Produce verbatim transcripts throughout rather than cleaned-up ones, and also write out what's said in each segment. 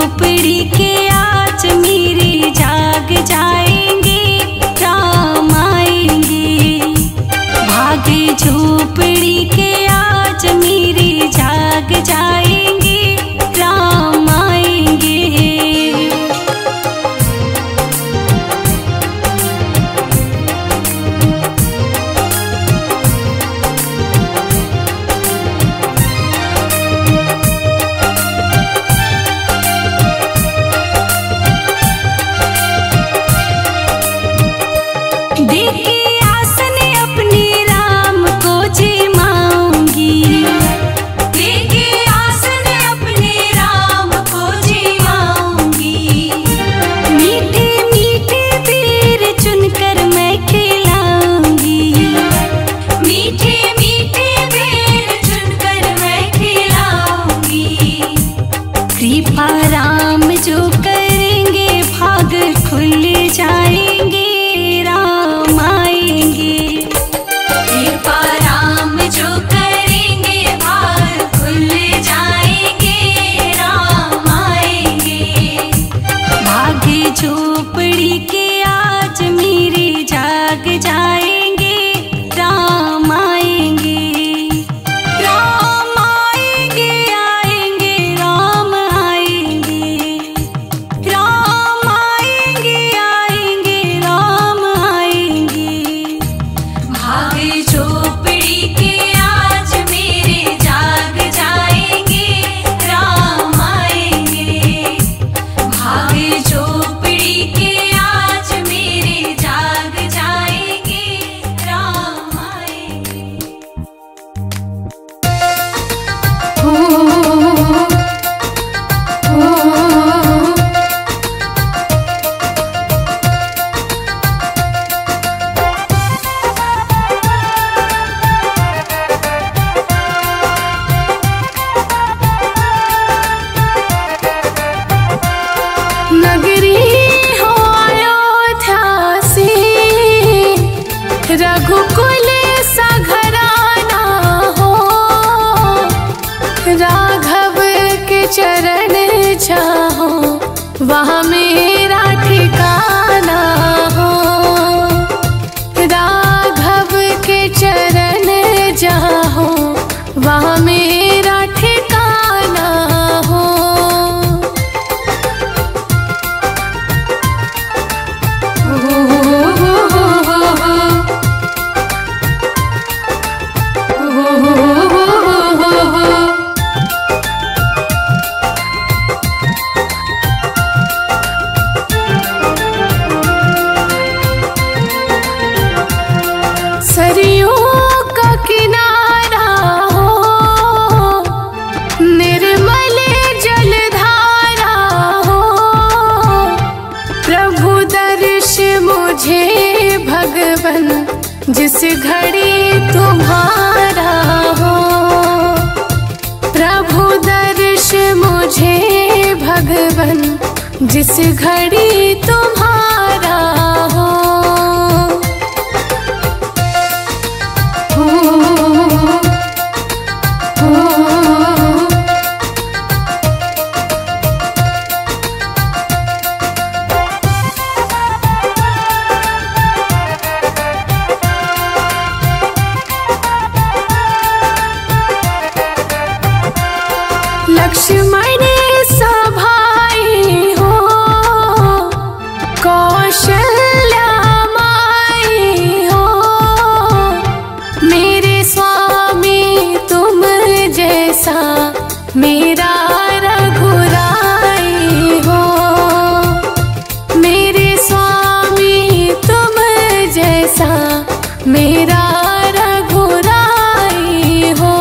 झोपड़ी के आज मेरे जाग जाएंगे, राम आएंगे। भागे झोपड़ी के आज मेरे जाग जाएंगे, राम आएंगे। देखे आसन अपने राम को जिमाऊंगी, देखे आसन अपने राम को जिमाऊंगी। मीठे मीठे बेर चुनकर मैं खिलाऊंगी, मीठे मीठे बेर चुनकर मैं खिलाऊंगी। कृपा राम जो करेंगे भाग खुल जाएंगे, राम आएंगे। कृपा राम जो करेंगे भाग खुल जाएंगे, राम आएंगे। भागे झोपड़ी के आज मेरे जाग जाएंगे, राम आएंगे। राम आएंगे, आएंगे, राम आएंगे। राम आएंगे, आएंगे, राम आएंगे। भागे झोपड़ी के आज मेरे जाग जाएंगे, राम आएंगे। भागे झोपड़ी के आज मेरे जाग जाएंगे, राम आएंगे। ओ, ओ, नगरी हो अयोध्या से, रघुकुल सा घराना हो। राघव के चरण चाहो, वहाँ मेरा ठिकाना हो। राघव के चरण चाहो, वहाँ मेरा ठिकाना हो। सरयू का किनारा हो, निर्मल जलधारा हो। प्रभु दर्श मुझे भगवन, जिस घड़ी तुम्हारा हो। प्रभु दर्श मुझे भगवन, जिस घड़ी तुम्हारा हो। लक्ष्मण सभाई हो, कौशल्या माई हो। मेरे स्वामी तुम जैसा मेरा रघुराई हो। मेरे स्वामी तुम जैसा मेरा रघुराई हो।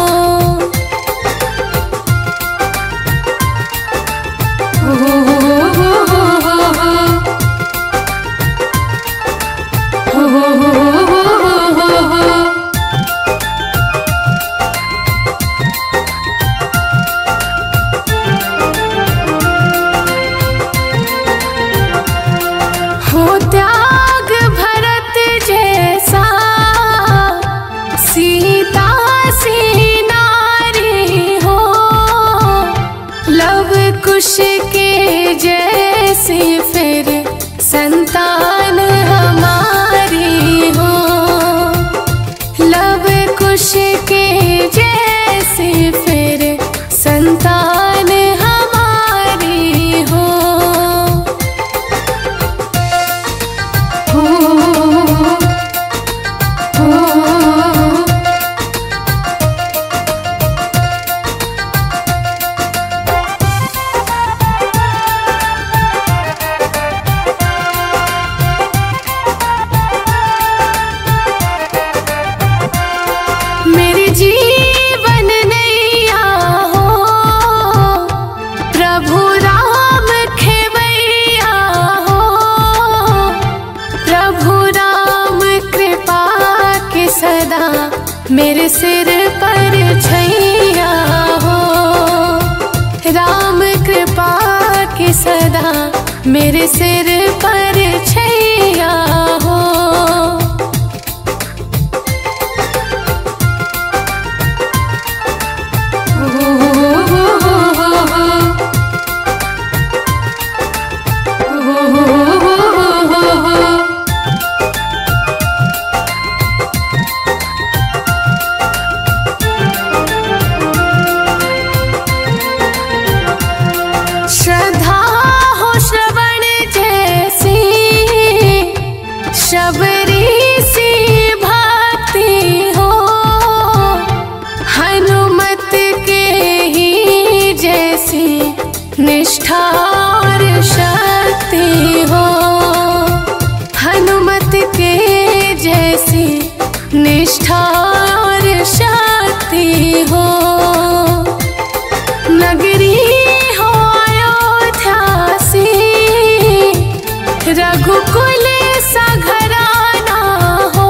हो त्याग भरत जैसा, सीता सी नारी हो। लव कुश के जैसे फिर संतान हमारी हो। लव कुश के जैसे फिर संतान हमारी हो। हो, हो, मेरे जीवन नैया हो प्रभु राम खेवैया हो। प्रभु राम कृपा के सदा मेरे सिर पर छैया हो। राम कृपा के सदा मेरे सिर पर छैया हो। श्रद्धा हो श्रवण जैसी शबरी सी भक्ति हो। हनुमत के ही जैसी निष्ठा और शक्ति हो। हनुमत के जैसी निष्ठा और शक्ति हो। नगरी हो अयोध्या सी रघुकुल सा घराना हो।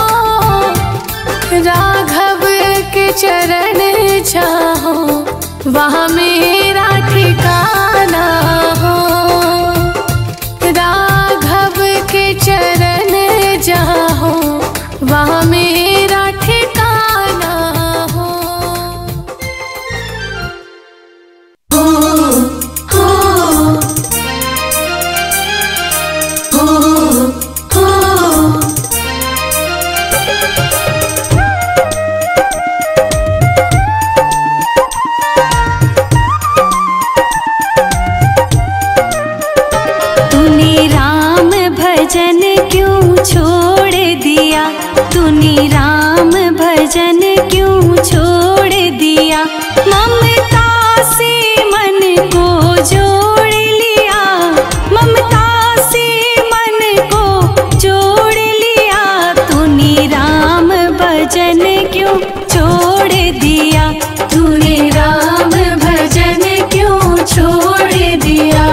राघव के चरण चाहो वहाँ मेरा ठिकाना हो। राघव के चरण चाहो वहाँ मेरा ठिकाना हो। हो, हो, हो, हो। तूने राम भजन क्यों छोड़ दिया। तूने राम भजन क्यों छोड़ दिया। ममता से मन को जोड़ लिया। ममता से मन को जोड़ लिया। तूने राम भजन क्यों छोड़ दिया। तूने राम भजन क्यों छोड़ दिया।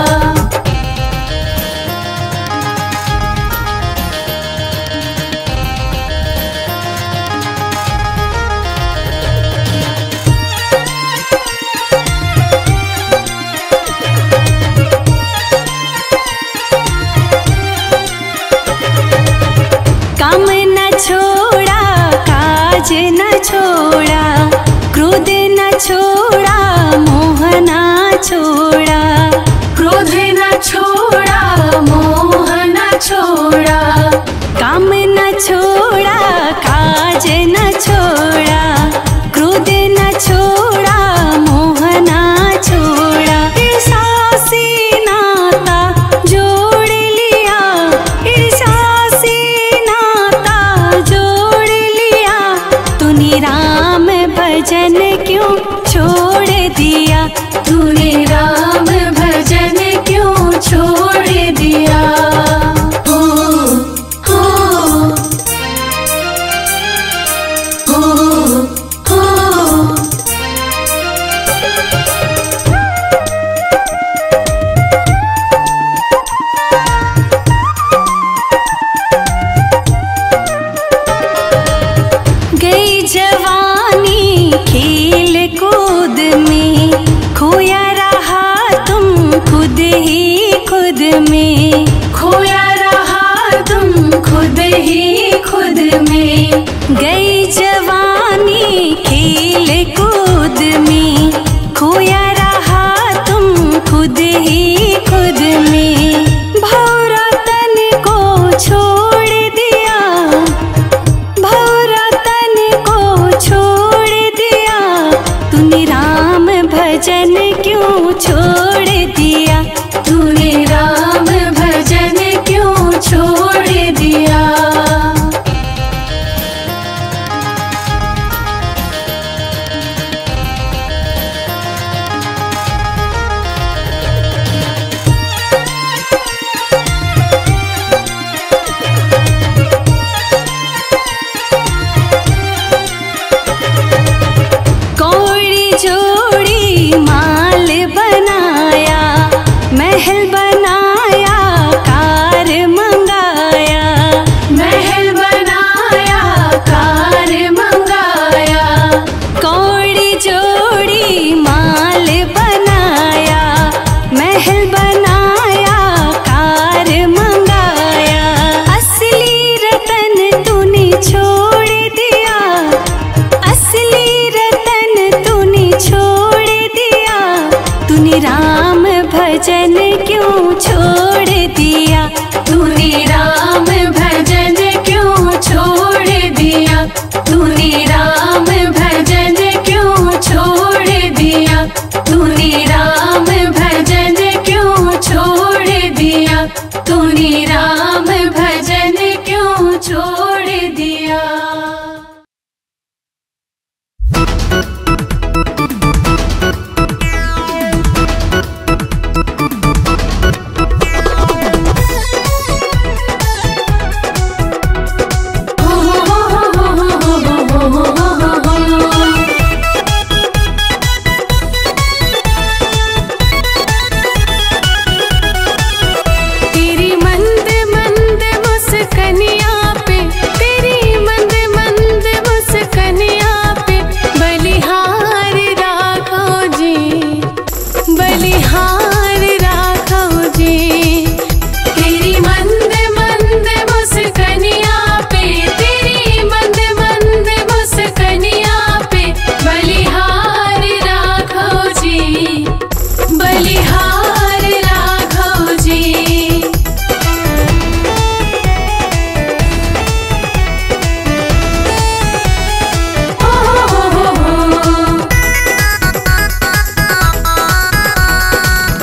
काम न छोड़ा काज न छोड़ा। क्रोध न छोड़ा मोह न छोड़ा। क्रोध न छोड़ा मोह न छोड़ा। काम न छोड़ा काज न छोड़ा। क्रोध न छोड़ा मोह न छोड़ा। ईर्षा से नाता जोड़ लिया। ईर्षा से नाता जोड़ लिया। तूने राम भजन क्यों छोड़ दिया। तूने राम खुद ही खुद में भौरा तन को छोड़ दिया, भौरा तन को छोड़ दिया, तूने राम भजन क्यों छोड़ दिया, तूने राम भजन क्यों छोड़ दिया। कौड़ी जोड़ी माल बनाया, महल बनाया, कार मंगाया, महल बनाया, कार मंगाया। कौड़ी जोड़ी माल बनाया, महल बनाया, कार मंगाया, असली रतन तूने छोड़ दिया, असली रतन तूने छोड़ दिया, तूने राम भजन क्यों छोड़ दिया, तूने राम भजन क्यों छोड़ दिया, तूने राम भजन क्यों छोड़ दिया, तूने राम भजन क्यों छोड़ दिया, तूने राम भजन क्यों छोड़ दिया। तेरी मंद मंद मुस्कनिया पे, तेरी मंद मंद मुस्कनिया पे, बलिहार राखो जी, बलिहार राखो जी। तेरी मंद मंद मुस्कनिया पे, तेरी मंद मंद मुस्कनिया पे, बलिहार राखो जी, बलिहार राघव जी। ओ हो हो हो हो।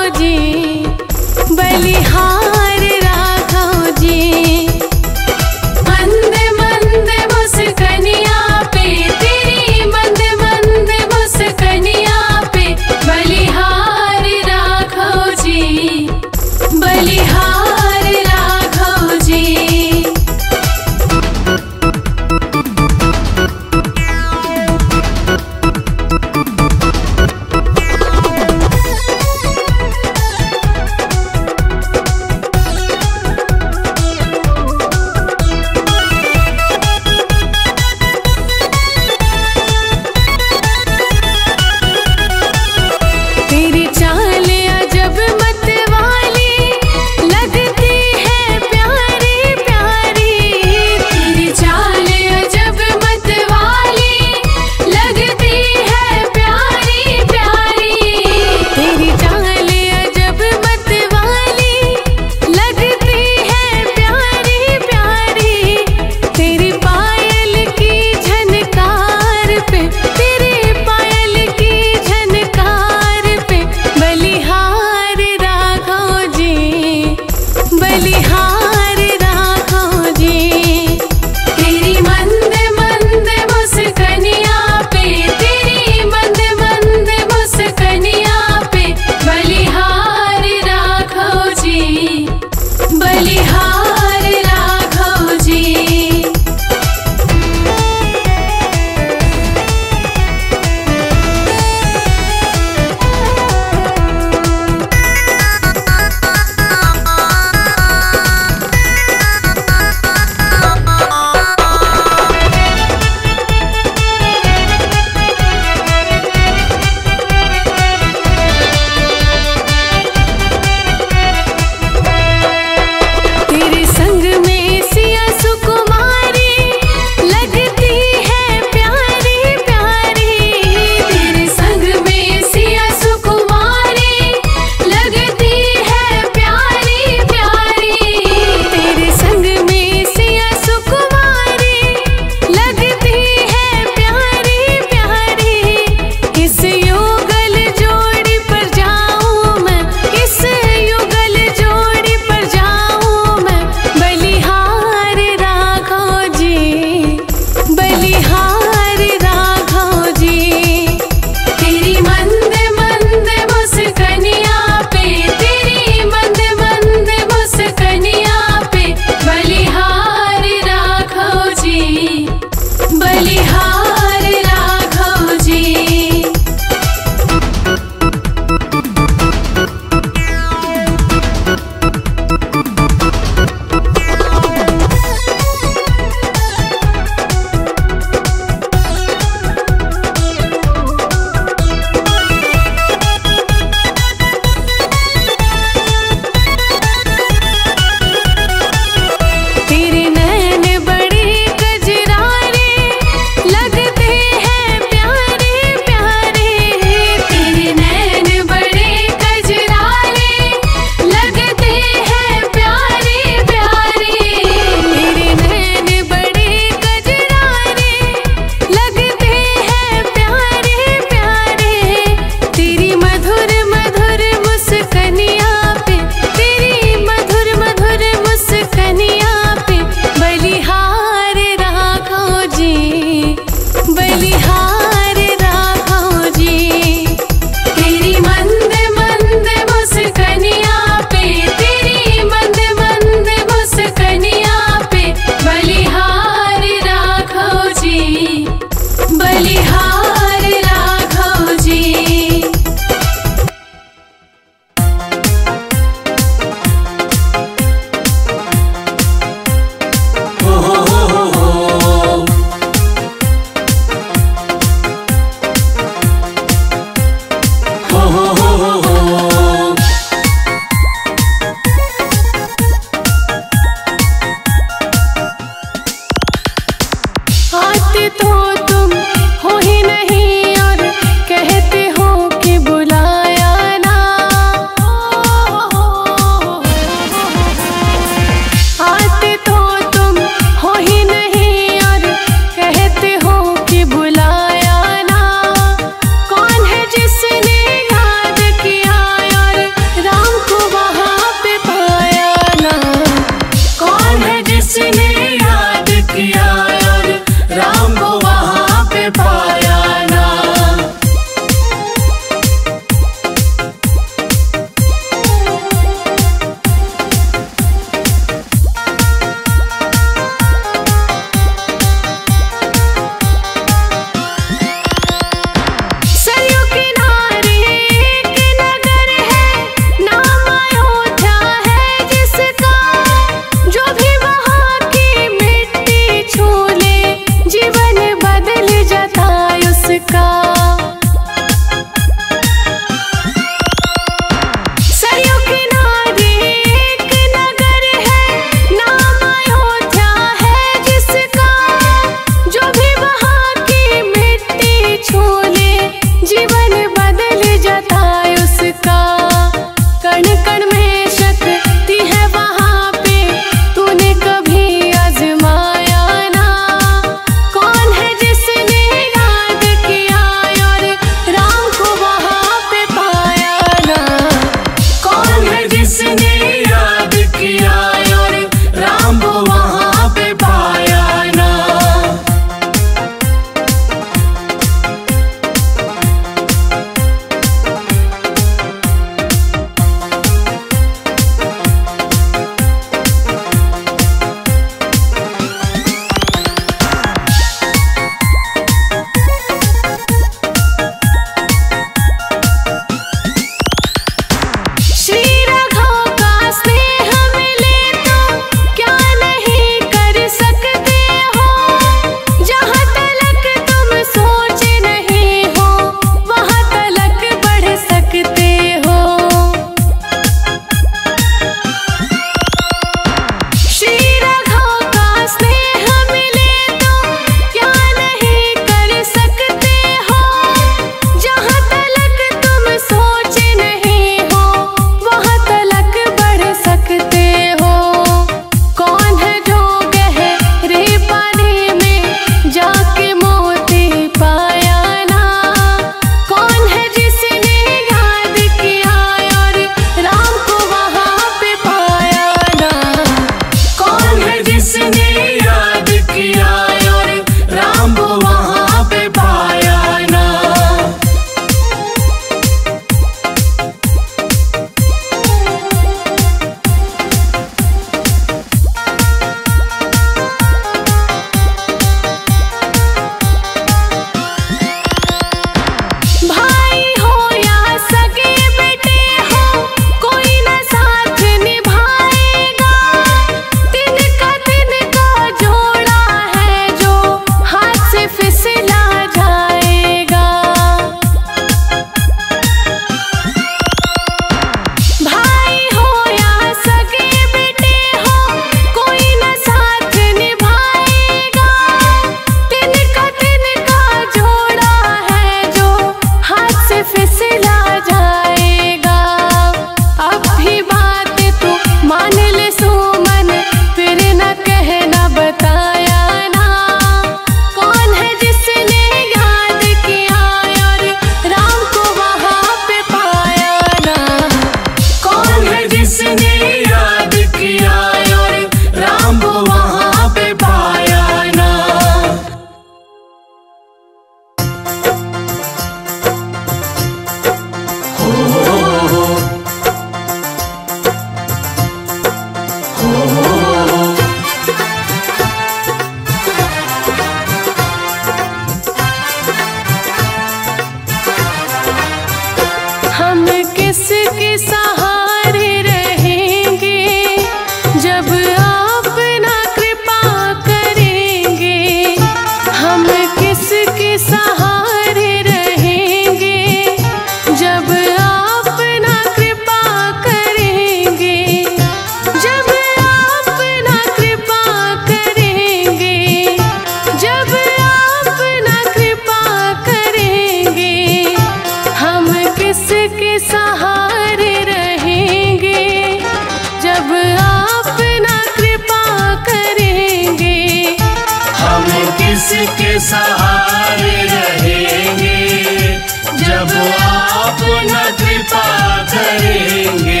सहारे रहेंगे, जब आप न कृपा करेंगे।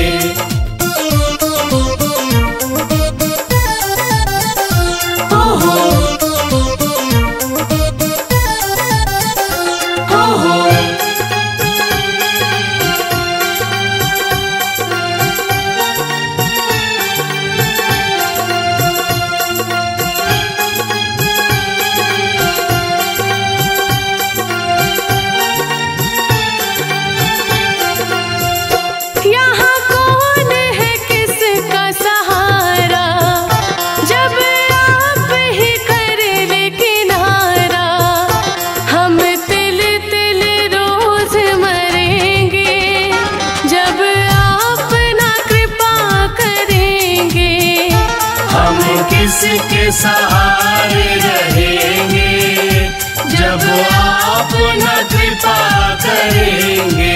किसके सहारे रहेंगे, जब आप न कृपा करेंगे।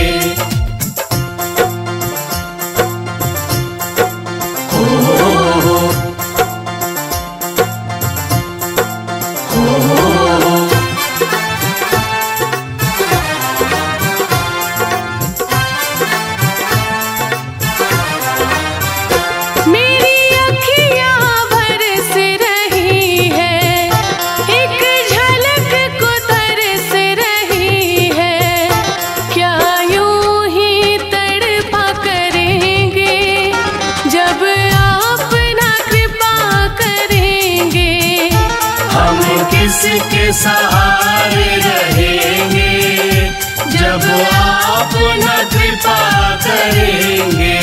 किसके सहारे रहेंगे, जब आप न कृपा करेंगे।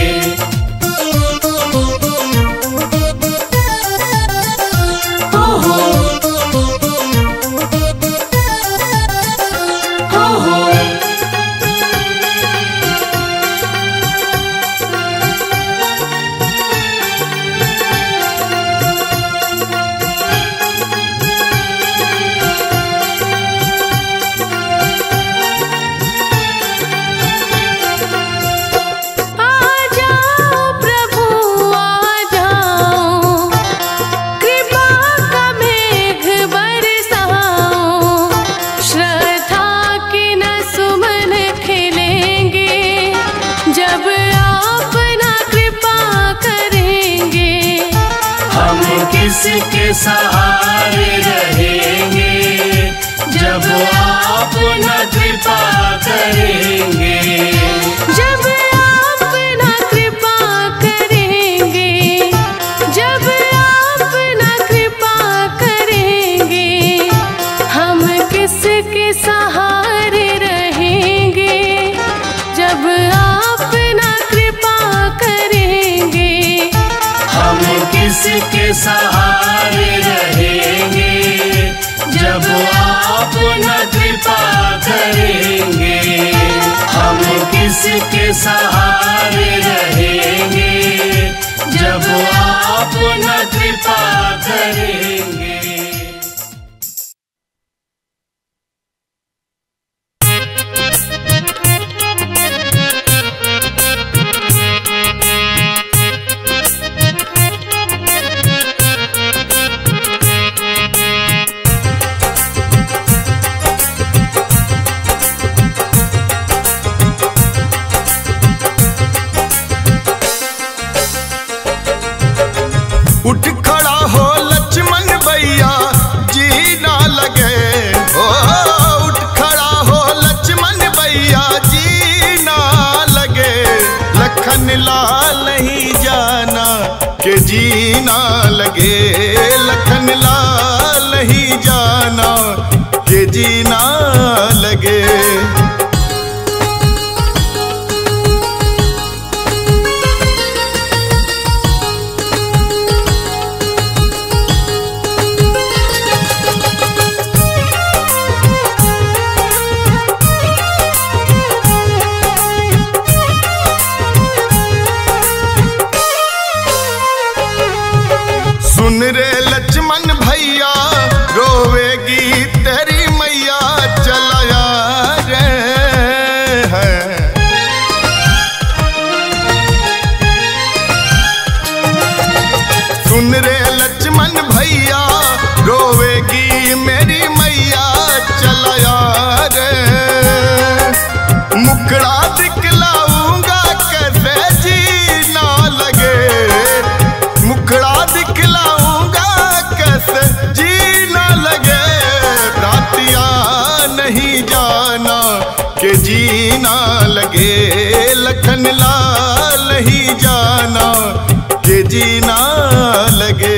किसके सहारे रहेंगे, जब आप न कृपा करेंगे। जब आप न कृपा करेंगे, जब आप न कृपा करेंगे, हम किसके सहारे रहेंगे, जब आप न कृपा करेंगे। हम किसके सहारे रहेंगे, जब आप न कृपा करेंगे। हम किसके सहारे रहेंगे, जब आप न कृपा करेंगे। उठ खड़ा हो लक्ष्मण भैया जी ना लगे, ओ उठ खड़ा हो लक्ष्मण भैया जी ना लगे। लखन लाल नहीं जाना के जी ना लगे, लखन लाल नहीं जाना के जी ना लगे। सुन रे लक्ष्मण भैया रोवेगी तेरी मैया, जीना लगे, लखन लाल ही जाना के जीना लगे।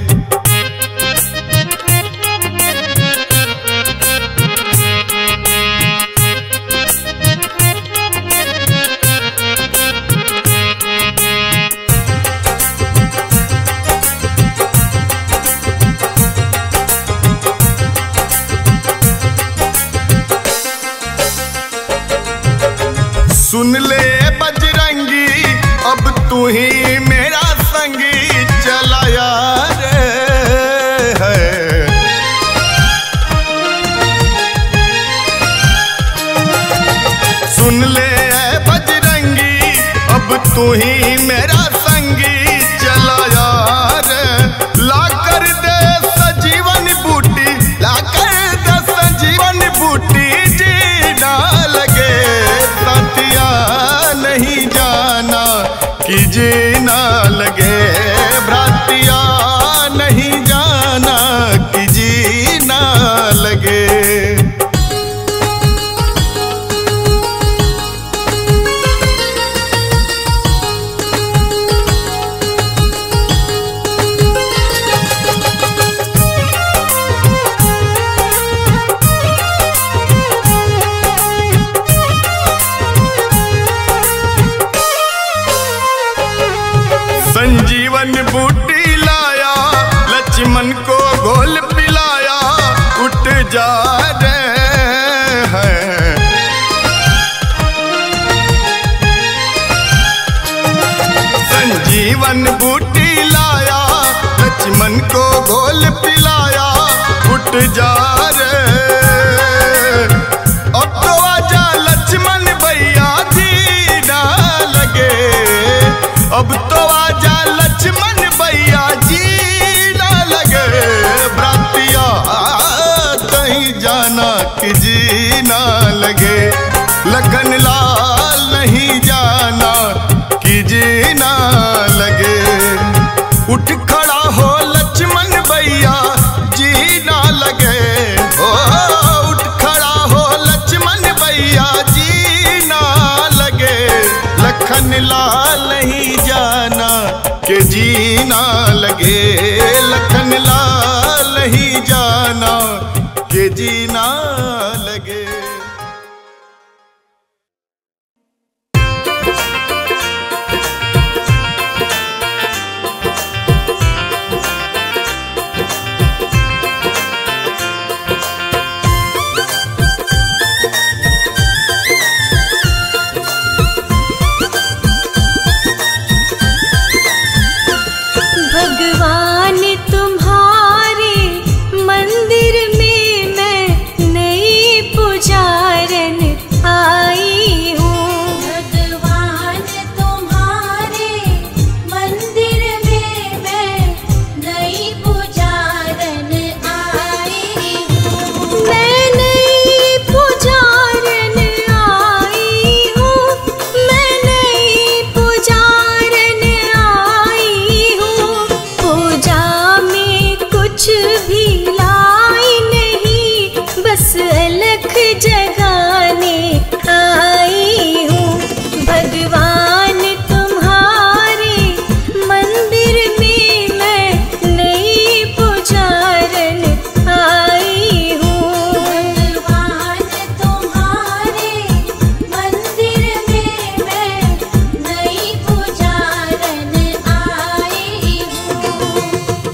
सुन ले बजरंगी अब तू ही मेरा संगी, चला यार है। सुन ले बजरंगी अब तू ही मेरा संगी, चला यार। ला कर दे सजीवन बूटी, ला कर दे सजीवन बूटी, जीना लगे साथिया नहीं जाना कि जीना लगे, भ्रातिया नहीं जाना कि जीना लगे। संजीवन बूटी लाया, लक्ष्मण को घोल पिलाया, उठ जा रहे हैं। संजीवन बूटी लाया, लक्ष्मण को घोल पिलाया, उठ जा रहे। अब तो आजा लक्ष्मण भैया जीना लगे, अब तो आजा लक्ष्मण भैया जीना लगे। भ्रातिया कहीं जाना कि जीना लगे, लखन लाल नहीं जाना कि जीना लगे। उठ खड़ा हो लक्ष्मण भैया जीना लगे, ओ उठ खड़ा हो लक्ष्मण भैया जीना लगे। लखन लाल नहीं जाना के जीना लगे, लखन लाल ही जाना के जीना लगे। भगवान तुम्हारे मंदिर में मैं नई पुजारन आई हूँ। भगवान तुम्हारे मंदिर में मैं नई पुजारन आई हूँ। मैं नई पुजारन आई हूँ, मैं नई पुजारन आई हूँ। पूजा में कुछ भी लाई नहीं, बस अलख जगाने आई हूँ। भगवान तुम्हारे मंदिर में मैं नई पुजारन आई हूँ। भगवान तुम्हारे मंदिर में मैं नई पुजारन आई हूँ।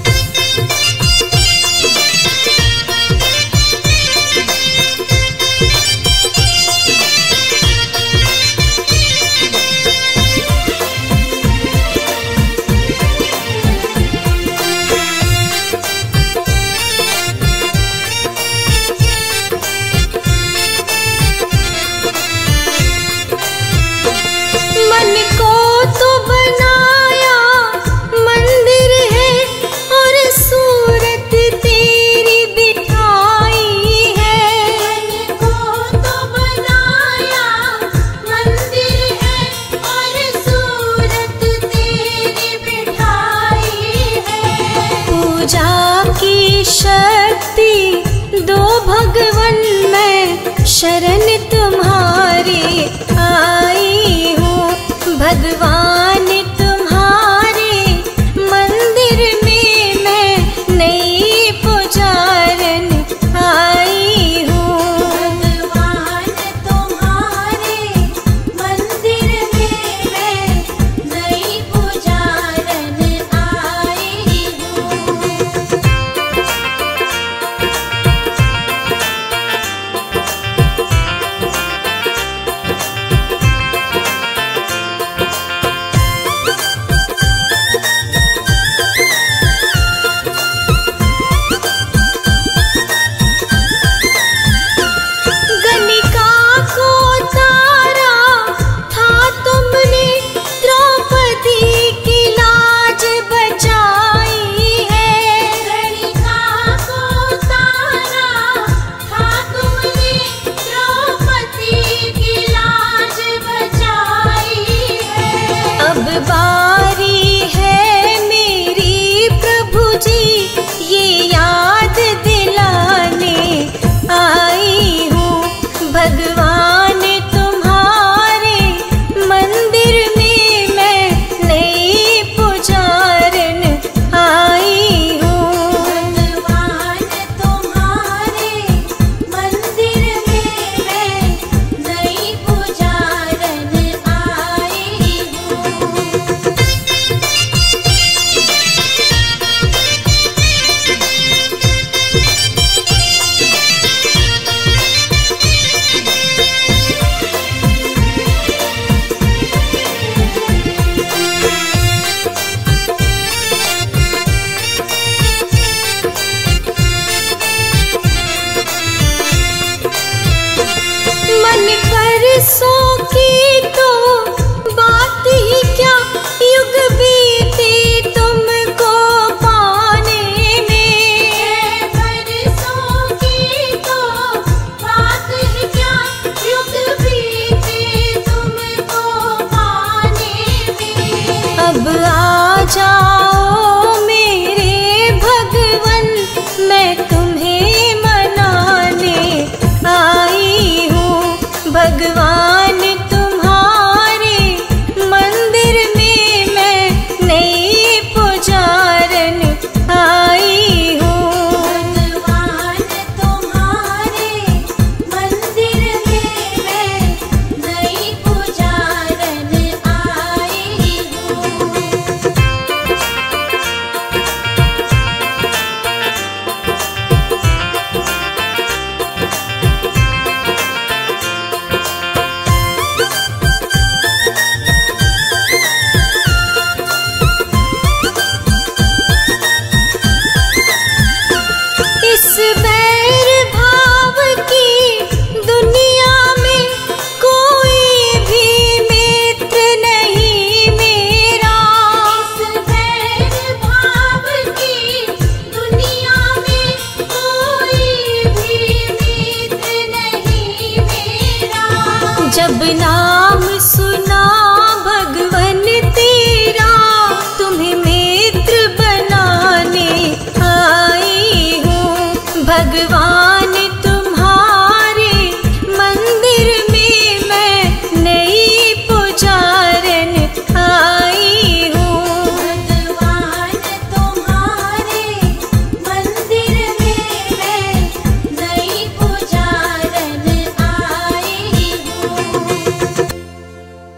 मन को तो बनाया मंदिर है, और सूरत तेरी बिठाई है। मन को तो बनाया मंदिर है, और सूरत तेरी बिठाई है। पूजा की शक्ति दो भगवन, मैं शरण तुम्हारी तुम्हारे आई हूँ। भगवान तुम्हारे मंदिर में मैं नई पुजारन आई हूँ। भगवान तुम्हारे मंदिर में मैं नई पुजारन आई हूँ। गणिका को तारा था तुमने, द्रौपदी की लाज बचाई है। गणिका को तारा था तुमने, द्रौपदी की लाज बचाई है। अब बारी है मेरी प्रभु जी, ये याद दिलाने आई हूँ। भगवान तुम्हारे मंदिर में मैं नई पुजारन आई हूँ। भगवान तुम्हारे मंदिर में मैं नई पुजारन आई हूँ। मन परसों की तो बात ही क्या, युग बीते तुमको पाने में। परसों की तो बात है क्या, युग बीते तुमको पाने में। अब आ जाओ मेरे भगवन, मैं तुम्हें मनाने आई हूँ। भगवान तुम्हारे मंदिर में मैं नई पुजारन आई हूँ। भगवान तुम्हारे मंदिर में मैं नई पुजारन आई हूँ। इस बैर भाव की दुनिया में कोई भी मित्र नहीं मेरा। इस बैर भाव की दुनिया में कोई भी मित्र नहीं मेरा। जब नाम सुना भगवन तेरा, तुम्हें मित्र बनाने आई हूँ। भगवान तुम्हारे मंदिर में मैं नई पुजारन आई हूँ। भगवान तुम्हारे मंदिर में मैं नई पुजारन आई हूँ।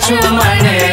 लक्ष्मण